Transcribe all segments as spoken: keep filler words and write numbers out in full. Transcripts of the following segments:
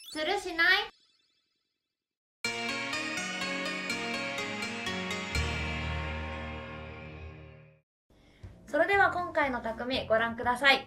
するしない？それでは今回の匠ご覧ください。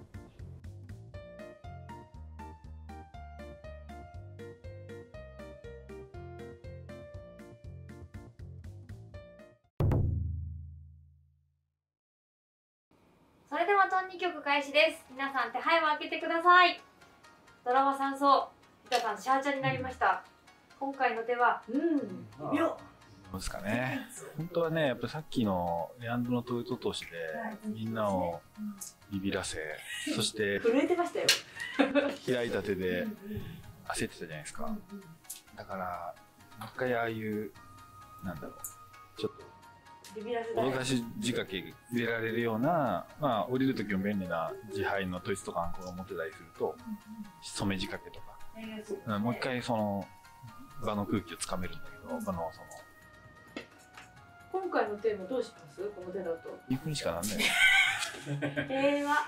それではトンに曲開始です。皆さん手配を開けてください。ドラマ三層、ひたさんシャーチャになりました。今回の手はうんよどうですかね。本当はね、やっぱさっきのレアンドのトヨト投資でみんなをビビらせ、そして震えてましたよ。 開いた手で焦ってたじゃないですか。だからもう一回ああいうなんだろう、ちょっとビビらせたい脅かし仕掛け入れられるような、まあ降りる時も便利な自敗のトイツとかアンコが持ってたりすると染め仕掛けとか、もう一回その場の空気をつかめるんだけど、場のその今回のテーマどうします？この手だというふうにしかなんない。 平和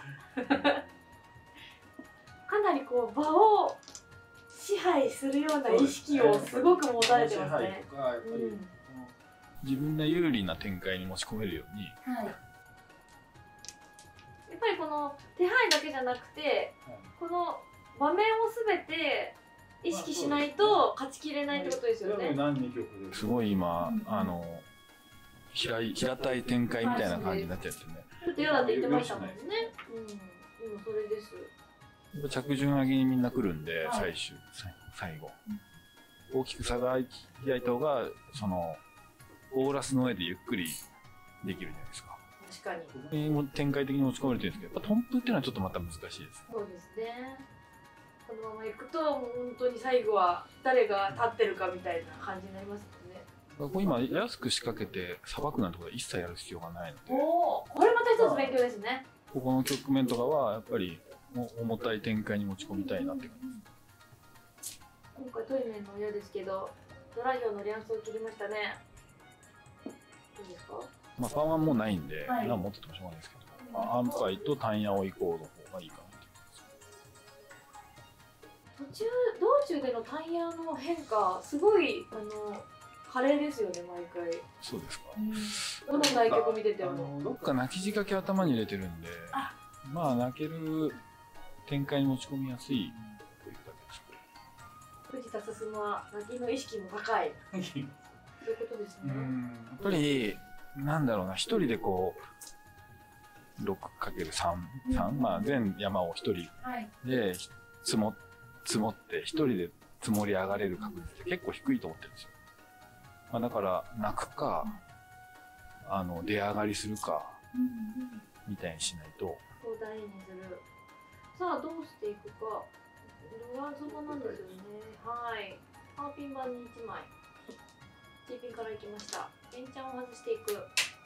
かなりこう場を支配するような意識をすごく持たれてますね。 自分が有利な展開に持ち込めるように、 はい、やっぱりこの手配だけじゃなくて、はい、この場面をすべて意識しないと勝ちきれないってことですよね。 すごい今、うん、あの平い平たい展開みたいな感じになっちゃってね。 ちょっと嫌だって言ってましたもんね。うん、今それです。 着順上げにみんな来るんで、はい、最終最後、うん、大きく差が開いた方がそのオーラスの上でゆっくりできるじゃないですか。 確かに。 展開的に持ち込めるというんですけど、やっぱトンプっていうのはちょっとまた難しいです。 そうですね。このままいくともう本当に最後は誰が立ってるかみたいな感じになりますもんね。 今安く仕掛けてさばくなんてことは一切やる必要がないので。 おお、これまた一つ勉強ですね。 ここの局面とかはやっぱり重たい展開に持ち込みたいなって感じです。 今回トイメンの親ですけど、ドラヒョウのリャンスを切りましたね。どうですか？ まあパンはもうないんで、はい、何持っててもしょうがないですけど、まあ、安牌と単ヤオイコーの方がいいかなって。 途中道中でのタイヤの変化すごいあの華麗ですよね、毎回。 そうですか。 どの対局見ててもどっか泣き仕掛け頭に入れてるんで、まあ泣ける展開に持ち込みやすいというだけです。 藤田進は泣きの意識も高い。そういうことですね。 やっぱりなんだろうな、一人でこう ろくかけるさん、さん、まあ全山を一人で積も積もって一人で積もり上がれる確率って結構低いと思ってるんですよ。まあ、だから泣くか、あの出上がりするかみたいにしないと。 そう大事にする。さあどうしていくか。裏底なんですよね。はい。ハーピン板にいちまい。チーピンからいきました。エンチャンを外していく。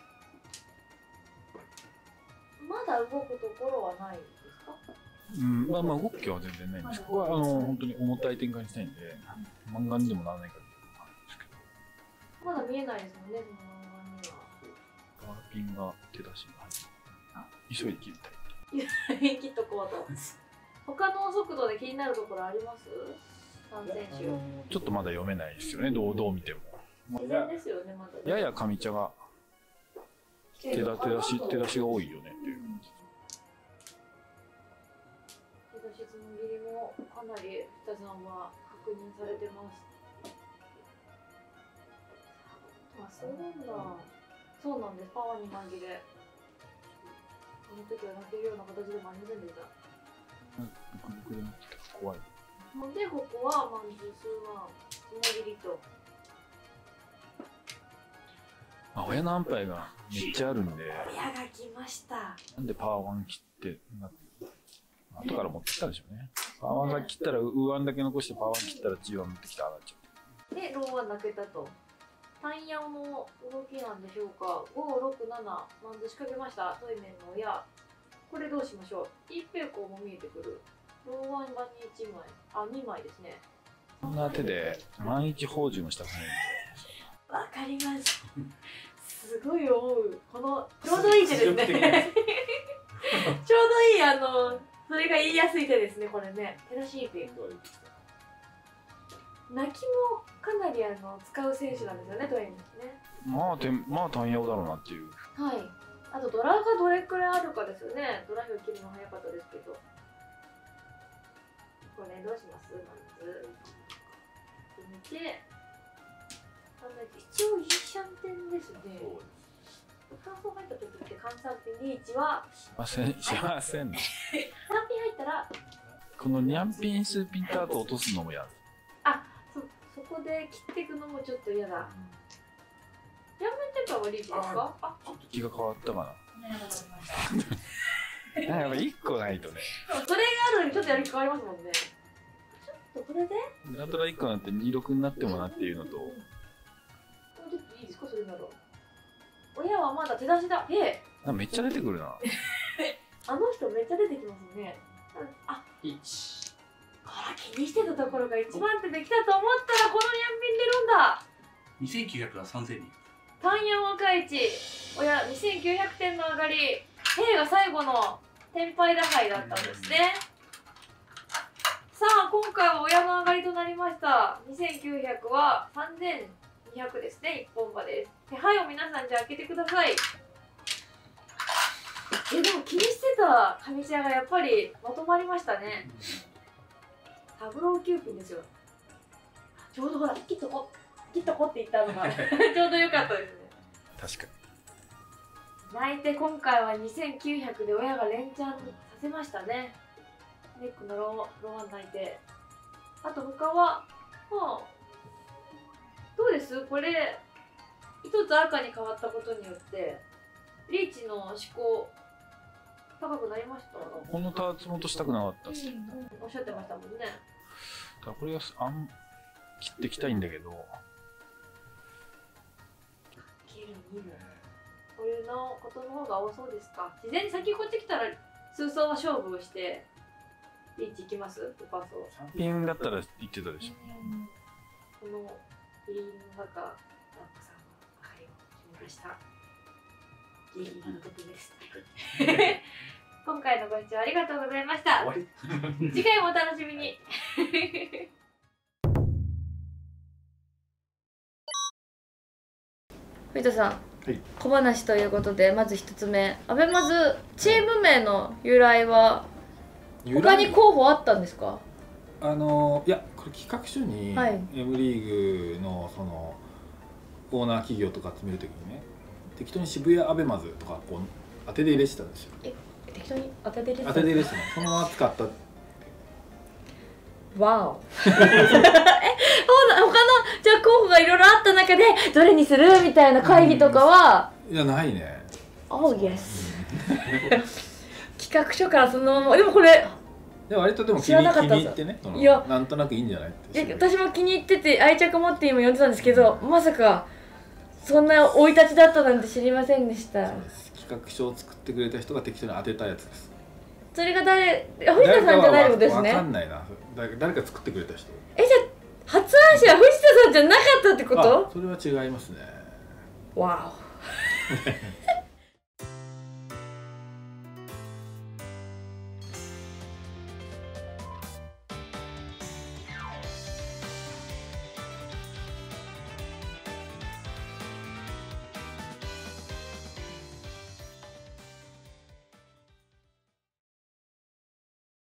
まだ動くところはないですか？ うん、まあまあ動く気は全然ないんです。ここはあの本当に重たい展開にしたいんで、漫画にでもならないかっていうのがあるんですけど。 まだ見えないですもんね、その漫画には。 ハーピンが手出しが入って急いで切りたい。 切っとこうと。他の速度で気になるところあります？さん選手。 ちょっとまだ読めないですよね、どうどう見ても。 自然ですよね、まだ、ね。 やや上茶が手だ手出し手出しが多いよねっていう感じ。 手出しつむぎりもかなり北さんは確認されてます。あ、そうなんだ。そうなんです。パワーに紛れ。その時は泣けるような形でもありませんでした。 ブクブクでなってた怖い。 のでここはまず数万つもぎりと。 まあ親の安牌がめっちゃあるんで。 親が来ました。 なんでパワーワン切ってな後から持ってきたでしょうね。パワーワンが切ったらウーワンだけ残してパワーワン切ったらジーワン持ってきたら上がっちゃう。 でローは泣けたと。タイヤの動きなんでしょうか。ご、ろく、なな、まず仕掛けました。トイメンの親。これどうしましょう。一平行も見えてくる。ローワン版にいちまい。あ、にまいですね。 こんな手で万一宝珠のしたくないんで。 わかります。すごい思う。この、ちょうどいい手ですね。ちょうどいい、あの、それが言いやすい手ですね、これね。手出し一平行。 泣きもかなりあの使う選手なんですよね、トイメンね。 まあてまあ単陽だろうなっていう。 はい。あとドラがどれくらいあるかですよね。ドラが切るの早かったですけど。これどうします？まず見て、あの一応いいシャンテンですね。乾燥入った時って換算点リーチはしませんしませんね。 さんピン入ったらこのニャンピン数ピンタート落とすのもやる。 あ、そそこで切っていくのもちょっと嫌だ。ヤンメンテンパはリーチですか？あ、 ちょっと気が変わったかな。なんかいっこないとね。 それがあるのにちょっとやる気変わりますもんね。ちょっとこれでなんとらいっこになってにろくになってもなっていうのと。 ちょっといいですか、それなら。親はまだ手出しだ。ええ。 なんかめっちゃ出てくるな。 あの人めっちゃ出てきますね。あ、いち。あら、気にしてたところが一番手できたと思ったらこのニャンピン出るんだ。 にせんきゅうひゃくがさんぜんにん。 単四若市、親にせんきゅうひゃくてんの上がり、兵が最後の天敗打敗だったんですね。さあ、今回は親の上がりとなりました。にせんきゅうひゃくはさんぜんにひゃくですね、一本馬です。手配を皆さんじゃあ開けてください。え、でも気にしてた上地屋がやっぱりまとまりましたね。タブローきゅうピンですよ。ちょうどほら、切っとこ、切っとこって言ったのがちょうど良かったですね。 確かに。 泣いて今回はにせんきゅうひゃくで親が連チャンさせましたね。ネックのロー、ローワン泣いて。あと他は、まあ、どうですこれ、一つ赤に変わったことによって、リーチの思考、高くなりました。 このターツ元したくなかったっす。 うんうん、おっしゃってましたもんね。 だからこれがあん切っていきたいんだけど。 切るにも。こういうのことの方が多そうですか。自然に先こっち来たら、数層は勝負をして、リーチいきますウパソ。 さんピンだったら言ってたでしょ。 このギリギリの中、ラックさんの上がりを決めました。ギリギリの時です。今回のご視聴ありがとうございました。次回もお楽しみに。藤田さん、はい、小話ということでまず一つ目、アベマズチーム名の由来は他に候補あったんですか？ あのいやこれ企画書に M リーグのそのオーナー企業とか集めるときにね、適当に渋谷アベマズとかこう当てで入れてたんですよ。 え、適当に当てで入れてた？ 当てで入れてたの。そのまま使った。 わお。え、他のじゃあ候補がいろいろあった中でどれにするみたいな会議とかは、 うん、いやないね。 Oh yes。企画書からそのまま、でもこれで割とでも気に入ってね、いやなんとなくいいんじゃないって。 私も気に入ってて愛着持って今読んでたんですけど、まさかそんな生い立ちだったなんて知りませんでした。 そうです。企画書を作ってくれた人が適当に当てたやつです。 それが誰、藤田さんじゃないのですね。 わかんないな。誰か誰か作ってくれた人。 え、じゃあ発案者は藤田さんじゃなかったってこと？ それは違いますね。 わお。